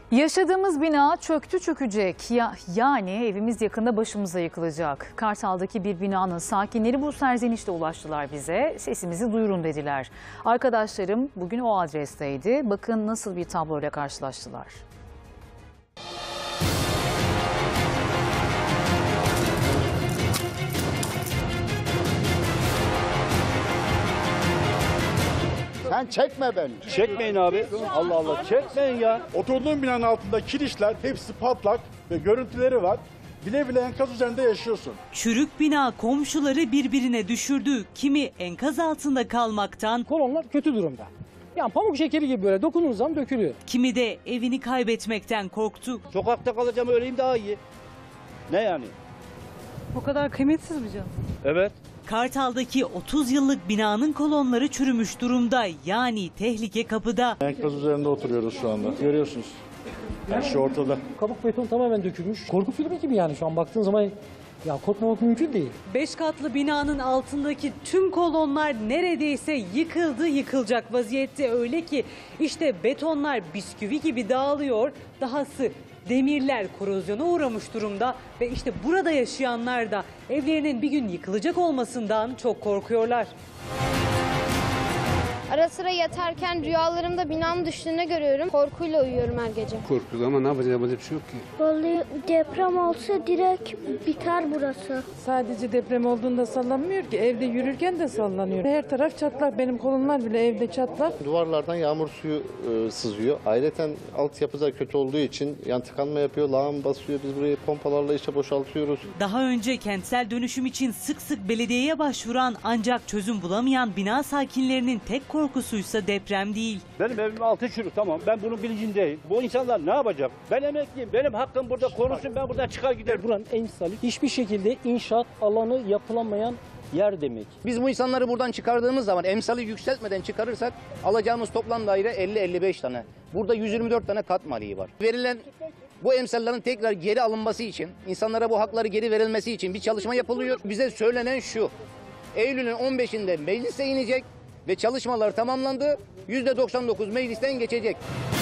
Yaşadığımız bina çöktü çökecek. Yani evimiz yakında başımıza yıkılacak. Kartal'daki bir binanın sakinleri bu serzenişle ulaştılar bize. Sesimizi duyurun dediler. Arkadaşlarım bugün o adresteydi. Bakın nasıl bir tabloyla karşılaştılar. Sen çekme beni. Çekmeyin abi. Allah Allah, çekmeyin ya. Oturduğum binanın altında kirişler hepsi patlak ve görüntüleri var. Bile bile enkaz üzerinde yaşıyorsun. Çürük bina komşuları birbirine düşürdü. Kimi enkaz altında kalmaktan, Kolonlar kötü durumda. Yani pamuk şekeri gibi böyle dokunduğunuz zaman dökülüyor. kimi de evini kaybetmekten korktu. Sokakta kalacağım, öleyim daha iyi. Ne yani? O kadar kıymetsiz mi canım? Evet. Kartal'daki 30 yıllık binanın kolonları çürümüş durumda. Yani tehlike kapıda. Enkaz üzerinde oturuyoruz şu anda. Görüyorsunuz. Her şey ortada. Kabuk beton tamamen dökülmüş. Korku filmi gibi yani şu an baktığın zaman ya korkmamak mümkün değil. 5 katlı binanın altındaki tüm kolonlar neredeyse yıkılacak vaziyette. Öyle ki işte betonlar bisküvi gibi dağılıyor. Dahası demirler korozyona uğramış durumda ve işte burada yaşayanlar da evlerinin bir gün yıkılacak olmasından çok korkuyorlar. Ara sıra yatarken rüyalarımda binanın düştüğünü görüyorum. Korkuyla uyuyorum her gece. Korkuyoruz ama ne yapacağız, yapacak bir şey yok ki. Vallahi deprem olsa direkt biter burası. Sadece deprem olduğunda sallanmıyor ki. Evde yürürken de sallanıyor. Her taraf çatlak. Benim kolonlar bile evde çatlak. Duvarlardan yağmur suyu sızıyor. Ayrıca altyapı da kötü olduğu için yani tıkanma yapıyor, lağım basıyor. Biz burayı pompalarla işte boşaltıyoruz. Daha önce kentsel dönüşüm için sık sık belediyeye başvuran ancak çözüm bulamayan bina sakinlerinin tek korkusuysa deprem değil. Benim evim altı çürük, tamam. Ben bunun bilincindeyim. Bu insanlar ne yapacak? Ben emekliyim. Benim hakkım burada konuşsun. Ben buradan çıkar giderim. Buranın emsali hiçbir şekilde inşaat alanı yapılamayan yer demek. Biz bu insanları buradan çıkardığımız zaman emsali yükseltmeden çıkarırsak alacağımız toplam daire 50-55 tane. Burada 124 tane kat maliği var. Verilen bu emsallerin tekrar geri alınması için, insanlara bu hakları geri verilmesi için bir çalışma yapılıyor. Bize söylenen şu: Eylül'ün 15'inde meclise inecek ve çalışmalar tamamlandı. %99 meclisten geçecek.